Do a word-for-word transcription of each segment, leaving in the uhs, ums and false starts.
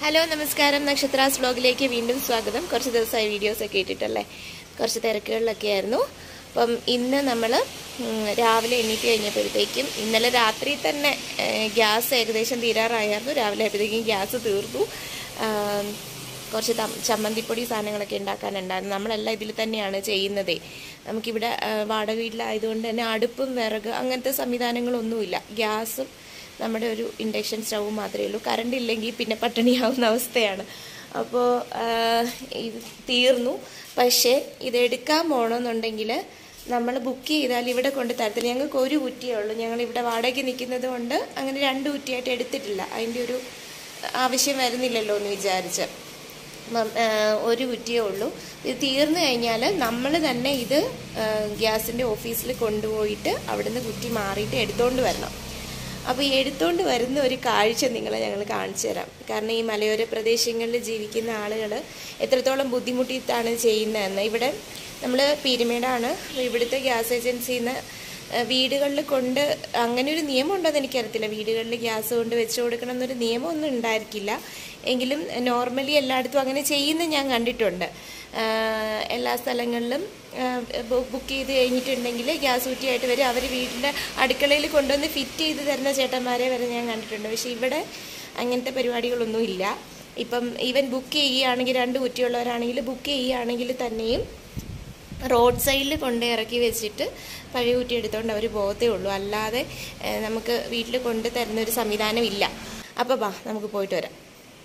Hello നമസ്കാരം, നക്ഷത്രാസ് വ്ലോഗിലേക്ക് വീണ്ടും സ്വാഗതം. കുറച്ച് ദിവസമായി വീഡിയോസൊക്കെ ഇട്ടിട്ടല്ലേ, കുറച്ച് തിരക്കുകളിലൊക്കെ ആയിരുന്നു. അപ്പം ഇന്ന് നമ്മൾ രാവിലെ എണീറ്റ് കഴിഞ്ഞപ്പോഴത്തേക്കും ഇന്നലെ രാത്രി തന്നെ ഗ്യാസ് ഏകദേശം തീരാറായിരുന്നു. രാവിലെ ആയപ്പോഴത്തേക്കും ഗ്യാസ് തീർന്നു. കുറച്ച് ചമ്മന്തിപ്പൊടി സാധനങ്ങളൊക്കെ ഉണ്ടാക്കാനുണ്ടായിരുന്നു. നമ്മളെല്ലാം ഇതിൽ തന്നെയാണ് ചെയ്യുന്നത്. നമുക്കിവിടെ വാടക വീട്ടിലായതുകൊണ്ട് തന്നെ അടുപ്പും വിറക് അങ്ങനത്തെ സംവിധാനങ്ങളൊന്നുമില്ല. ഗ്യാസും നമ്മുടെ ഒരു ഇൻഡക്ഷൻ സ്റ്റൗ മാത്രമേ ഉള്ളൂ. കറണ്ട് ഇല്ലെങ്കിൽ പിന്നെ പട്ടിണിയാവുന്ന അവസ്ഥയാണ്. അപ്പോൾ ഇത് തീർന്നു. പക്ഷേ ഇതെടുക്കാൻ പോകണമെന്നുണ്ടെങ്കിൽ നമ്മൾ ബുക്ക് ചെയ്താൽ ഇവിടെ കൊണ്ട് തരത്തില്ല. ഞങ്ങൾക്ക് ഒരു കുറ്റിയേ ഉള്ളൂ. ഞങ്ങളിവിടെ വാടകയ്ക്ക് നിൽക്കുന്നത് കൊണ്ട് അങ്ങനെ രണ്ട് കുറ്റിയായിട്ട് എടുത്തിട്ടില്ല. അതിൻ്റെ ഒരു ആവശ്യം വരുന്നില്ലല്ലോ എന്ന് വിചാരിച്ച് ഒരു കുറ്റിയേ ഉള്ളൂ. ഇത് തീർന്നു കഴിഞ്ഞാൽ നമ്മൾ തന്നെ ഇത് ഗ്യാസിൻ്റെ ഓഫീസിൽ കൊണ്ടുപോയിട്ട് അവിടുന്ന് കുറ്റി മാറിയിട്ട് എടുത്തുകൊണ്ട് വരണം. അപ്പോൾ ഈ എടുത്തുകൊണ്ട് വരുന്ന ഒരു കാഴ്ച നിങ്ങളെ ഞങ്ങൾ കാണിച്ചു തരാം. കാരണം ഈ മലയോര പ്രദേശങ്ങളിൽ ജീവിക്കുന്ന ആളുകൾ എത്രത്തോളം ബുദ്ധിമുട്ടിയിട്ടാണ് ചെയ്യുന്നതെന്ന്. ഇവിടെ നമ്മൾ പീരുമേടാണ്. ഇവിടുത്തെ ഗ്യാസ് ഏജൻസിയിൽ നിന്ന് വീടുകളിൽ കൊണ്ട് അങ്ങനെ ഒരു നിയമം ഉണ്ടോയെന്ന് എനിക്കറിയത്തില്ല. വീടുകളിൽ ഗ്യാസ് കൊണ്ട് വെച്ച് കൊടുക്കണം എന്നൊരു നിയമമൊന്നും ഉണ്ടായിരിക്കില്ല. എങ്കിലും നോർമലി എല്ലായിടത്തും അങ്ങനെ ചെയ്യുന്ന ഞാൻ കണ്ടിട്ടുണ്ട്. എല്ലാ സ്ഥലങ്ങളിലും ബുക്ക് ചെയ്ത് കഴിഞ്ഞിട്ടുണ്ടെങ്കിൽ ഗ്യാസ് കുറ്റിയായിട്ട് വരും. അവർ വീട്ടിൻ്റെ അടുക്കളയിൽ കൊണ്ടുവന്ന് ഫിറ്റ് ചെയ്ത് തരുന്ന ചേട്ടന്മാരെ വരെ ഞാൻ കണ്ടിട്ടുണ്ട്. പക്ഷേ ഇവിടെ അങ്ങനത്തെ പരിപാടികളൊന്നും ഇല്ല. ഇപ്പം ഈവൻ ബുക്ക് ചെയ്യുകയാണെങ്കിൽ രണ്ട് കുറ്റിയുള്ളവരാണെങ്കിൽ ബുക്ക് ചെയ്യുകയാണെങ്കിൽ തന്നെയും റോഡ് സൈഡിൽ കൊണ്ട് ഇറക്കി വെച്ചിട്ട് പഴയ കുറ്റി എടുത്തുകൊണ്ട് അവർ പോകത്തേ ഉള്ളൂ. അല്ലാതെ നമുക്ക് വീട്ടിൽ കൊണ്ട് തരുന്ന ഒരു സംവിധാനം ഇല്ല. അപ്പോൾ വാ നമുക്ക് പോയിട്ട് വരാം.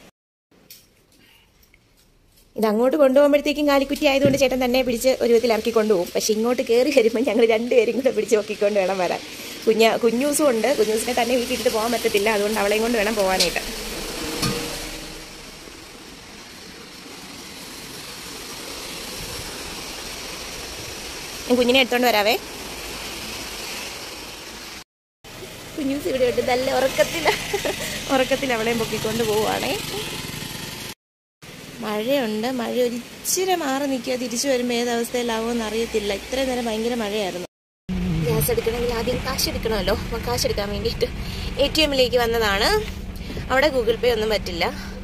ഇത് അങ്ങോട്ട് കൊണ്ടുപോകുമ്പോഴത്തേക്കും കാലിക്കുറ്റി ആയതുകൊണ്ട് ചേട്ടൻ തന്നെ പിടിച്ച് ഒരു വിധത്തിൽ ഇറക്കി കൊണ്ടുപോകും. പക്ഷെ ഇങ്ങോട്ട് കയറി വരുമ്പോൾ ഞങ്ങൾ രണ്ടുപേരും കൂടെ പിടിച്ച് നോക്കിക്കൊണ്ട് വേണം വരാൻ. കുഞ്ഞ കുഞ്ഞൂസും ഉണ്ട്. കുഞ്ഞൂസിനെ തന്നെ വീട്ടിലിട്ട് പോകാൻ പറ്റത്തില്ല. അതുകൊണ്ട് അവളെയും കൊണ്ട് വേണം പോകാനായിട്ട്. ഞാൻ കുഞ്ഞിനെ എടുത്തോണ്ട് വരാവേ. കുഞ്ഞൂസ് ഇവിടെ ഉണ്ട്. നല്ല ഉറക്കത്തിൽ ഉറക്കത്തിൽ അവളെയും പൊക്കിക്കൊണ്ട് പോവുകയാണേ. മഴയുണ്ട്. മഴ ഒരിച്ചിരി മാറി നിൽക്കുക. തിരിച്ചു വരുമ്പോൾ ഏതവസ്ഥയിലാവുമെന്ന് അറിയത്തില്ല. ഇത്രയും നേരം ഭയങ്കര മഴയായിരുന്നു. ഗ്യാസ് എടുക്കണമെങ്കിൽ ആദ്യം കാശ് എടുക്കണമല്ലോ. അപ്പം കാശ് എടുക്കാൻ വേണ്ടിയിട്ട് എ ടി എമ്മിലേക്ക് വന്നതാണ്. അവിടെ ഗൂഗിൾ പേ ഒന്നും പറ്റില്ല.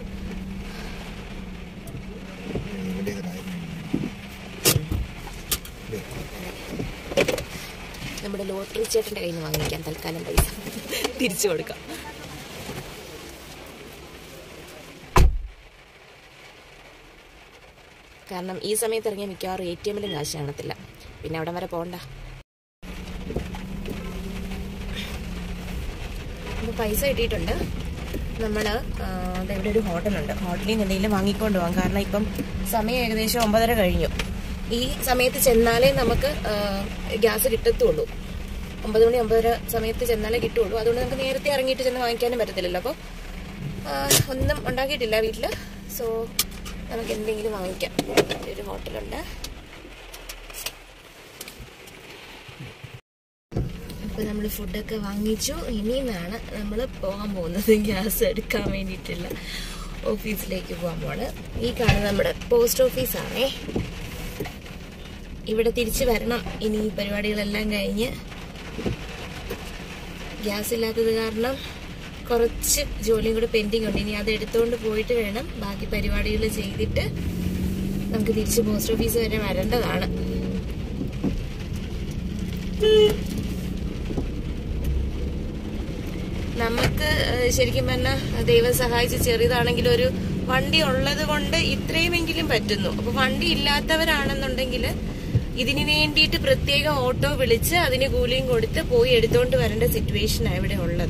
നമ്മുടെ ലോട്ടറി ചേട്ടൻ്റെ കയ്യിൽ നിന്ന് വാങ്ങിക്കാം. തൽക്കാലം പൈസ തിരിച്ചു കൊടുക്കാം. കാരണം ഈ സമയത്ത് ഇറങ്ങിയാൽ മിക്കവാറും എ ടി എമ്മിലും കാശ് കാണത്തില്ല. പിന്നെ അവിടെ വരെ പോകണ്ട. അപ്പോൾ പൈസ കിട്ടിയിട്ടുണ്ട്. നമ്മൾ അതെവിടെ ഒരു ഹോട്ടലുണ്ട്. ഹോട്ടലിൽ നിന്ന് എന്തെങ്കിലും വാങ്ങിക്കൊണ്ട് പോകാം. കാരണം ഇപ്പം സമയം ഏകദേശം ഒമ്പതര കഴിഞ്ഞു. ഈ സമയത്ത് ചെന്നാലേ നമുക്ക് ഗ്യാസ് കിട്ടത്തുള്ളൂ. ഒമ്പത് മണി ഒമ്പതര സമയത്ത് ചെന്നാലേ കിട്ടുള്ളൂ. അതുകൊണ്ട് നമുക്ക് നേരത്തെ ഇറങ്ങിയിട്ട് ചെന്ന് വാങ്ങിക്കാനും പറ്റത്തില്ലല്ലോ. അപ്പോൾ ഒന്നും ഉണ്ടാക്കിയിട്ടില്ല വീട്ടിൽ. സോ നമുക്ക് എന്തെങ്കിലും വാങ്ങിക്കാം. ഒരു ഹോട്ടലുണ്ട്. അപ്പോൾ നമ്മൾ ഫുഡൊക്കെ വാങ്ങിച്ചു. ഇനിയാണ് നമ്മൾ പോകാൻ പോകുന്നത് ഗ്യാസ് എടുക്കാൻ വേണ്ടിയിട്ടുള്ള ഓഫീസിലേക്ക് പോകാൻ പോണ്. ഈ കാണുന്നത് നമ്മുടെ പോസ്റ്റ് ഓഫീസാണേ. ഇവിടെ തിരിച്ച് വരണം. ഇനി ഈ പരിപാടികളെല്ലാം കഴിഞ്ഞ് ഗ്യാസ് ഇല്ലാത്തത് കാരണം കുറച്ച് ജോലിയും കൂടെ പെൻഡിങ് ഉണ്ട്. ഇനി അത് എടുത്തുകൊണ്ട് പോയിട്ട് വേണം ബാക്കി പരിപാടികൾ ചെയ്തിട്ട് നമുക്ക് തിരിച്ച് പോസ്റ്റ് ഓഫീസ് വരെ വരേണ്ടതാണ്. നമുക്ക് ശരിക്കും പറഞ്ഞാൽ ദൈവം സഹായിച്ച് ചെറിയതാണെങ്കിലും ഒരു വണ്ടി ഉള്ളത് കൊണ്ട് ഇത്രയുമെങ്കിലും പറ്റുന്നു. അപ്പൊ വണ്ടി ഇല്ലാത്തവരാണെന്നുണ്ടെങ്കിൽ ഇതിനു വേണ്ടിയിട്ട് പ്രത്യേക ഓട്ടോ വിളിച്ച് അതിന് കൂലിയും കൊടുത്ത് പോയി എടുത്തോണ്ട് വരേണ്ട സിറ്റുവേഷനാണ് ഇവിടെ ഉള്ളത്.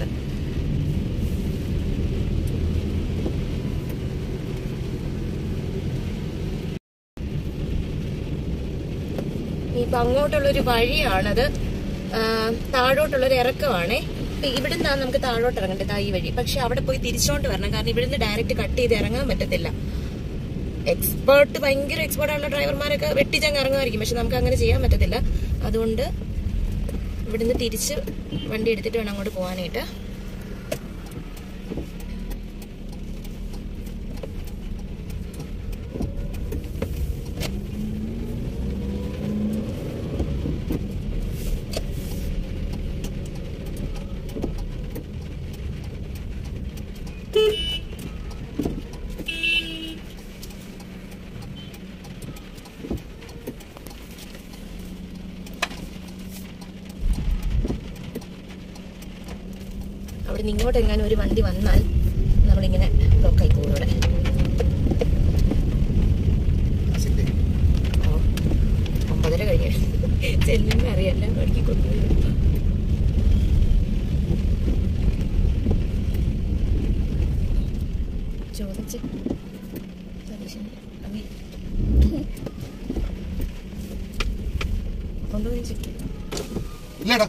ഇപ്പൊ അങ്ങോട്ടുള്ളൊരു വഴിയാണത്. താഴോട്ടുള്ളൊരു ഇറക്കമാണേ. ഇവിടെ നിന്നാണ് നമുക്ക് താഴോട്ട് ഇറങ്ങേണ്ടത്, ഈ വഴി. പക്ഷെ അവിടെ പോയി തിരിച്ചോണ്ട് വരണം. കാരണം ഇവിടുന്ന് ഡയറക്റ്റ് കട്ട് ചെയ്ത് ഇറങ്ങാൻ പറ്റത്തില്ല. എക്സ്പേർട്ട് ഭയങ്കര എക്സ്പേർട്ടായുള്ള ഡ്രൈവർമാരൊക്കെ വെട്ടിച്ചങ്ങ് ഇറങ്ങുമായിരിക്കും. പക്ഷെ നമുക്ക് അങ്ങനെ ചെയ്യാൻ പറ്റത്തില്ല. അതുകൊണ്ട് ഇവിടുന്ന് തിരിച്ച് വണ്ടി എടുത്തിട്ട് വേണം അങ്ങോട്ട് പോകാനായിട്ട്. പിന്നെ ഇങ്ങോട്ട് എങ്ങാനും ഒരു വണ്ടി വന്നാൽ നമ്മളിങ്ങനെ ബ്ലോക്കായി പോകും ഇവിടെ. ഓ ഒമ്പതര കഴിഞ്ഞു ചെല്ലുമ്പോൾ അറിയാല്ല വഴിക്ക് കൊണ്ടുപോയി ചോദിച്ച് കൊണ്ടുപോയി ഇല്ലടാ.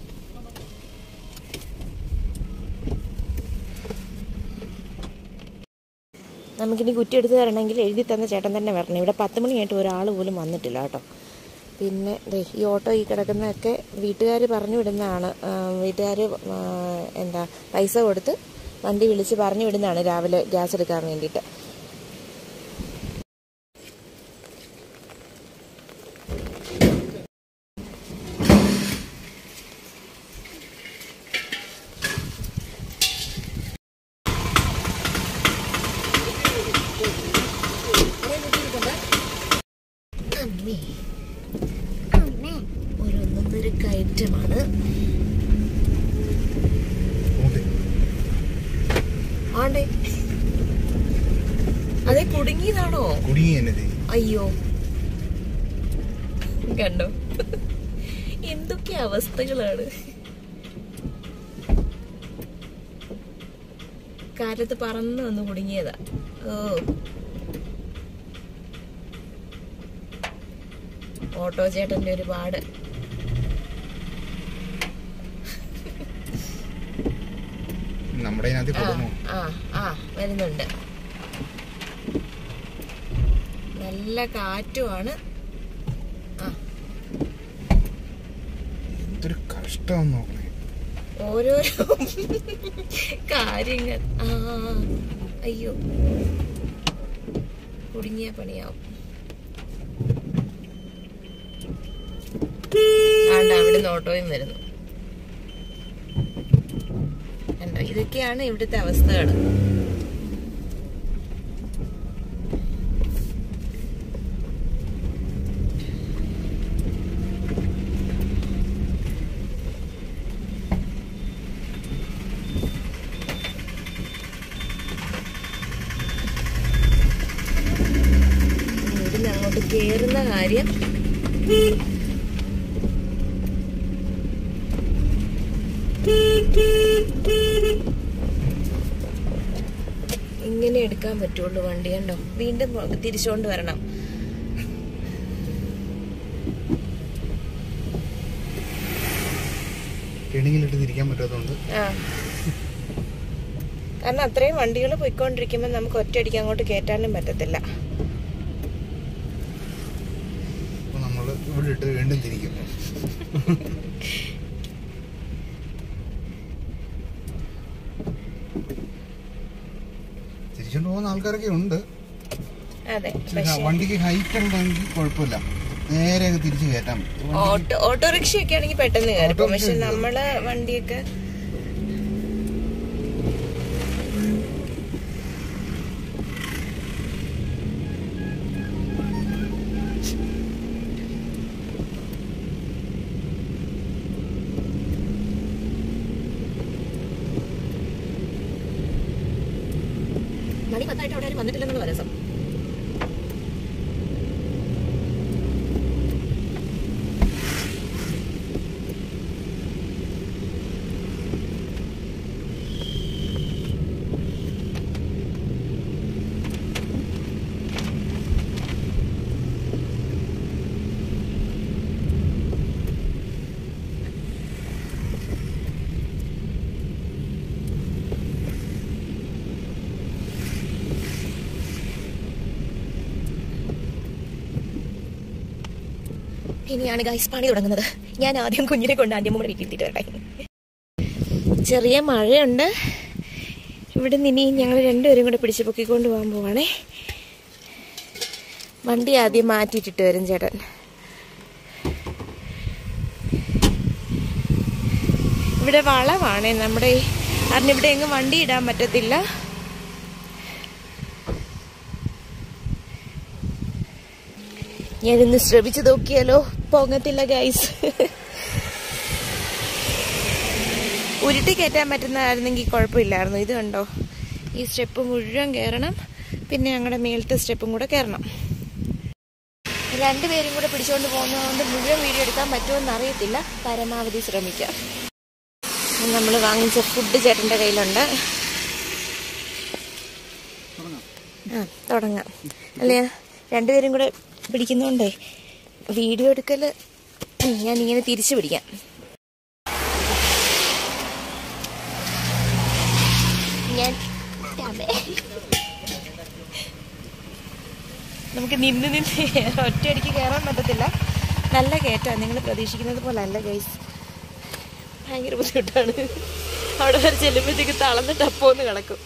നമുക്കിനി കുറ്റി എടുത്ത് തരണമെങ്കിൽ എഴുതി തന്ന ചേട്ടൻ തന്നെ വരണം. ഇവിടെ പത്ത് മണിയായിട്ട് ഒരാൾ പോലും വന്നിട്ടില്ല കേട്ടോ. പിന്നെ ഈ ഓട്ടോ ഈ കിടക്കുന്നതൊക്കെ വീട്ടുകാർ പറഞ്ഞു വിടുന്നതാണ്. വീട്ടുകാർ എന്താ പൈസ കൊടുത്ത് വണ്ടി വിളിച്ച് പറഞ്ഞു വിടുന്നതാണ് രാവിലെ ഗ്യാസ് എടുക്കാൻ വേണ്ടിയിട്ട്. ഓരോന്നൊന്നൊരു കയറ്റമാണ്. ആണ്ടേ അതെ കുടുങ്ങിയതാണോ? അയ്യോ കണ്ടോ എന്തൊക്കെ അവസ്ഥകളാണ്. കാലത്ത് പറന്ന് വന്ന് കുടുങ്ങിയതാ. ഓ ഓട്ടോ ചേട്ടന്റെ ഒരുപാട് ആ ആ വരുന്നുണ്ട്. നല്ല കാറ്റുമാണ്. ആ എന്തൊരു കഷ്ടം ഓരോരോ കാര്യങ്ങൾ. ആ അയ്യോ കുടുങ്ങിയ പണിയാവും. ആണ്ട് അവിടുന്ന് ഓട്ടോയും വരുന്നു. കണ്ടോ ഇതൊക്കെയാണ് ഇവിടുത്തെ അവസ്ഥകൾ. ഇവിടുന്ന് അങ്ങോട്ട് കേറുന്ന കാര്യം ഇങ്ങനെ എടുക്കാൻ പറ്റുള്ളൂ വണ്ടി. കണ്ടോ വീണ്ടും തിരിച്ചുകൊണ്ട് വരണം. തിരിക്കാൻ പറ്റാത്തതുകൊണ്ട് ആ കാരണം അത്രയും വണ്ടികൾ പോയിക്കൊണ്ടിരിക്കുമ്പോൾ നമുക്ക് ഒറ്റയടിക്ക് അങ്ങോട്ട് കയറ്റാനും പറ്റത്തില്ല. നമ്മൾ ഇവിടെ ഇട്ട് വീണ്ടും തിരിക്കും. തിരിച്ചോണ്ട് പോകുന്ന ആൾക്കാരൊക്കെ ഉണ്ട്. വണ്ടിക്ക് ഹൈറ്റ് ഉണ്ടെങ്കിൽ കുഴപ്പമില്ല, നേരെ തിരിച്ചു കയറ്റാം. ഓട്ടോറിക്ഷ ഒക്കെ ആണെങ്കിൽ പെട്ടെന്ന് കയറും. പക്ഷെ നമ്മള് വണ്ടിയൊക്കെ മണി പത്തായിട്ട് അവിടെ ആരും വന്നിട്ടില്ലെന്നുള്ള രസം. ഇനിയാണ് ഗൈസ് പണി തുടങ്ങുന്നത്. ഞാൻ ആദ്യം കുഞ്ഞിനെ കൊണ്ട് ആന്റിയമ്മൂടെ വീട്ടിൽ വരട്ടെ. ചെറിയ മഴയുണ്ട്. ഇവിടെ നിന്ന് ഇനി ഞങ്ങൾ രണ്ടുപേരും കൂടെ പിടിച്ച് പൊക്കിക്കൊണ്ട് പോകാൻ പോവാണേ. വണ്ടി ആദ്യം മാറ്റിയിട്ടിട്ട് വരും ചേട്ടൻ. ഇവിടെ വളവാണേ നമ്മുടെ, കാരണം ഇവിടെ എങ്ങും വണ്ടി ഇടാൻ പറ്റത്തില്ല. ഞാനിന്ന് ശ്രമിച്ചു നോക്കിയാലോ, പോകത്തില്ല ഗൈസ്. ഉരുട്ടി കയറ്റാൻ പറ്റുന്നതായിരുന്നെങ്കിൽ കുഴപ്പമില്ലായിരുന്നു. ഇത് കണ്ടോ, ഈ സ്റ്റെപ്പ് മുഴുവൻ കയറണം, പിന്നെ ഞങ്ങളുടെ മേളത്തെ സ്റ്റെപ്പും കൂടെ കയറണം. രണ്ടുപേരും കൂടെ പിടിച്ചുകൊണ്ട് പോകുന്നതുകൊണ്ട് മുഴുവൻ വീഡിയോ എടുക്കാൻ പറ്റുമെന്ന് അറിയത്തില്ല. പരമാവധി ശ്രമിക്കാം. നമ്മൾ വാങ്ങിച്ച ഫുഡ് ചേട്ടൻ്റെ കയ്യിലുണ്ട്. ആ തുടങ്ങാം അല്ലേ? രണ്ടുപേരും കൂടെ പിടിക്കുന്നോണ്ടേ വീഡിയോ എടുക്കല് ഞാൻ ഇങ്ങനെ തിരിച്ചു പിടിക്കാം. ഞാൻ നമുക്ക് നിന്ന് നിന്ന് ഒറ്റയടിക്ക് കയറാൻ പറ്റത്തില്ല. നല്ല കയറ്റമാണ്, നിങ്ങൾ പ്രതീക്ഷിക്കുന്നത് പോലെ അല്ല ഗൈസ്. ഭയങ്കര ബുദ്ധിമുട്ടാണ്. അവിടെ വരെ ചെല്ലുമ്പോഴത്തേക്ക് തളർന്നിട്ട് അപ്പോന്ന് കിടക്കും.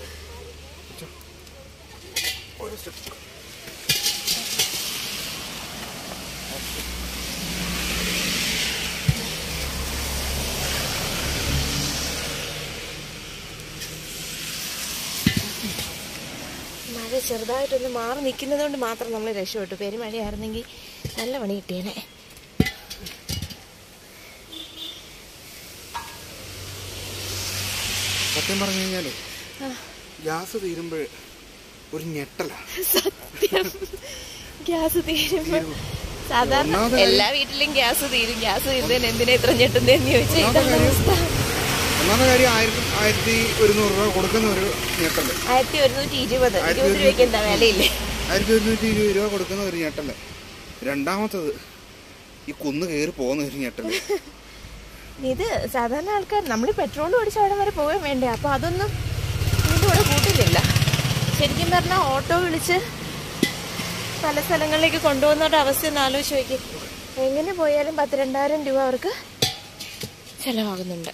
മഴ ചെറുതായിട്ടൊന്ന് മാറി നിൽക്കുന്നത് കൊണ്ട് മാത്രം നമ്മൾ രക്ഷപ്പെട്ടു. പെരുമഴയായിരുന്നെങ്കിൽ നല്ല പണി കിട്ടിയേനെ. സത്യം പറഞ്ഞു കഴിഞ്ഞാല് ഗ്യാസ് തീരുമ്പോൾ ഒരു ഞെട്ടല. സത്യം, ഗ്യാസ് തീരുമ്പോൾ സാധാരണ എല്ലാ വീട്ടിലും ഗ്യാസ് തീരും. ഗ്യാസ് തീരുന്നതിന് എന്തിനാ ഇത്ര ഞെട്ടുന്നതെന്ന് ചോദിച്ചാൽ ഇതാണ് അവസ്ഥ. ഒന്നാമത്തെ കാര്യം ആയിരത്തി ആയിരത്തി ഒരുന്നൂറ് രൂപ കൊടുക്കുന്ന ഒരു ഞെട്ടല്. ആയിരത്തി ഒരുന്നൂറ്റി ഇരുപത് ഇരുപത് രൂപയ്ക്ക് എന്താ വിലയില്ലേ? ആയിരത്തി ഒരുന്നൂറ്റി ഇരുപത് രൂപ കൊടുക്കുന്ന ഒരു ഞെട്ടല്. രണ്ടാമത്തത് ഈ കുന്ന് കയറി പോകുന്ന ഒരു ഞെട്ടല്. ഇത് സാധാരണ ആൾക്കാർ നമ്മൾ പെട്രോൾ ഓടിച്ച് അവിടെ വരെ പോകാൻ വേണ്ടേ, അപ്പൊ അതൊന്നും ഇതിൻ്റെ കൂടെ കൂട്ടില്ല. ശരിക്കും പറഞ്ഞാൽ ഓട്ടോ വിളിച്ച് പല സ്ഥലങ്ങളിലേക്ക് കൊണ്ടുപോകുന്നവരുടെ അവസ്ഥ ഒന്ന് ആലോചിച്ച് നോക്കി. എങ്ങനെ പോയാലും പത്ത് രണ്ടായിരം രൂപ അവർക്ക് ചെലവാകുന്നുണ്ട്.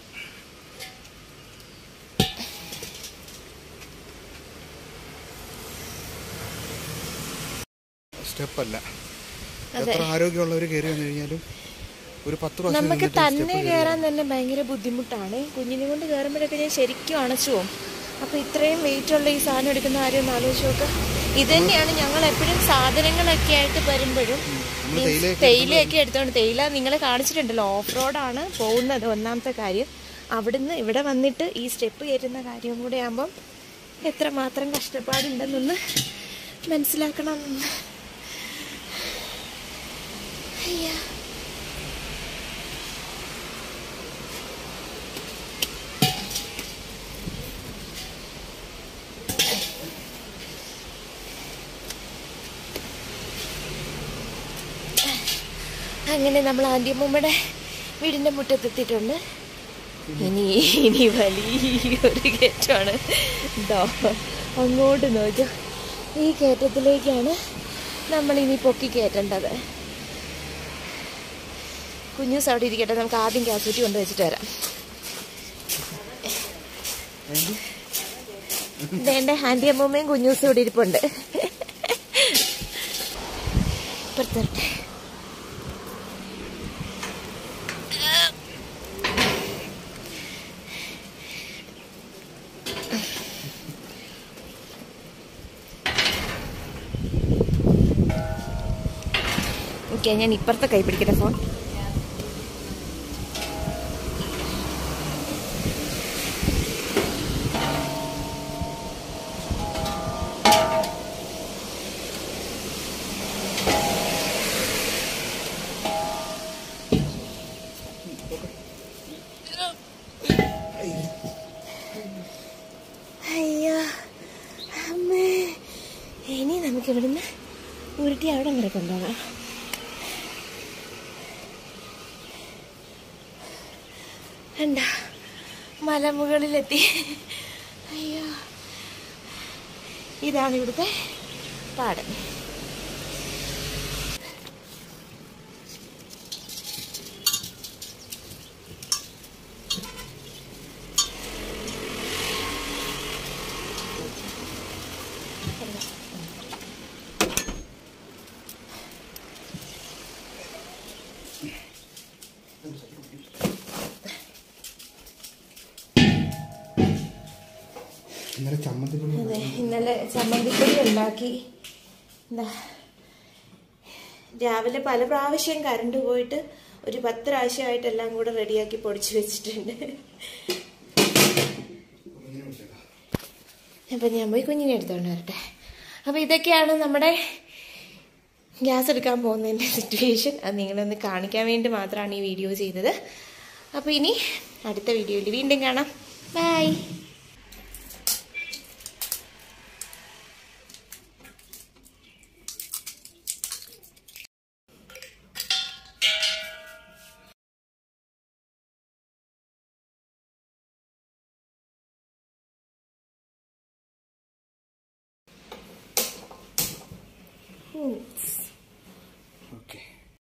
സ്റ്റെപ്പല്ല, എത്ര ആരോഗ്യമുള്ളവർ കയറി വന്നു കഴിഞ്ഞാലും ഒരു പത്ത് പ്രാവശ്യം നമുക്ക് തന്നെ കയറാൻ തന്നെ ഭയങ്കര ബുദ്ധിമുട്ടാണ്. കുഞ്ഞിനെ കൊണ്ട് കയറുമ്പോഴൊക്കെ ഞാൻ ശരിക്കും അണച്ചു പോകും. അപ്പൊ ഇത്രയും വെയിറ്റ് ഉള്ള ഈ സാധനം എടുക്കുന്ന കാര്യം ഒന്ന് ആലോചിച്ച് നോക്കുക. ഇത് തന്നെയാണ് ഞങ്ങൾ എപ്പോഴും സാധനങ്ങളൊക്കെ ആയിട്ട് വരുമ്പോഴും തേയിലയൊക്കെ എടുത്തോണ്ട്, തേയില നിങ്ങളെ കാണിച്ചിട്ടുണ്ടല്ലോ, ഓഫ് റോഡാണ് പോകുന്നത് ഒന്നാമത്തെ കാര്യം. അവിടുന്ന് ഇവിടെ വന്നിട്ട് ഈ സ്റ്റെപ്പ് കയറ്റുന്ന കാര്യം കൂടെ ആകുമ്പം എത്രമാത്രം കഷ്ടപ്പാടുണ്ടെന്നൊന്ന് മനസ്സിലാക്കണം. അയ്യാ, അങ്ങനെ നമ്മൾ ആദ്യമ്മയുടെ വീടിൻ്റെ മുറ്റത്തെത്തിയിട്ടുണ്ട്. ഇനി ഇനി വലിയൊരു കയറ്റമാണ്. ഇതോ അങ്ങോട്ട് നോക്കുക, ഈ കയറ്റത്തിലേക്കാണ് നമ്മളിനി പൊക്കി കയറ്റേണ്ടത്. കുഞ്ഞൂസ് അവിടെ ഇരിക്കട്ടെ, നമുക്ക് ആദ്യം കാസറ്റ് കൊണ്ട് വെച്ചിട്ട് വരാം. വേണ്ട, ആൻറ്റി അമ്മൂമ്മയും കുഞ്ഞൂസും ഇവിടെ ഇരിപ്പുണ്ട്. പുറത്തോട്ടെ. ഓക്കെ, ഞാൻ ഇപ്പുറത്തെ കൈ പിടിക്കട്ടെ ഫോൺ. അയ്യോ അമ്മേ, ഇനി നമുക്ക് ഇവിടുന്ന് ഉരുട്ടി അവിടെ വരെ കൊണ്ടുപോകാം. എന്താ മലമുകളിലെത്തി. അയ്യോ, ഇതാണ് ഇവിടുത്തെ പാടം. അതെ, ഇന്നലെ ചമ്മന്തിപ്പൊടി ഉണ്ടാക്കി. എന്താ രാവിലെ പല പ്രാവശ്യം കറണ്ട് പോയിട്ട് ഒരു പത്ത് പ്രാവശ്യമായിട്ട് എല്ലാം കൂടെ റെഡിയാക്കി പൊടിച്ച് വെച്ചിട്ടുണ്ട്. അപ്പം ഞാൻ പോയി കുഞ്ഞിനെ എടുത്തോണ്ട് വരട്ടെ. അപ്പോൾ ഇതൊക്കെയാണ് നമ്മുടെ ഗ്യാസ് എടുക്കാൻ പോകുന്നതിൻ്റെ സിറ്റുവേഷൻ. അത് നിങ്ങളൊന്ന് കാണിക്കാൻ വേണ്ടി മാത്രമാണ് ഈ വീഡിയോ ചെയ്തത്. അപ്പോൾ ഇനി അടുത്ത വീഡിയോയിൽ വീണ്ടും കാണാം. ബൈ. Oops.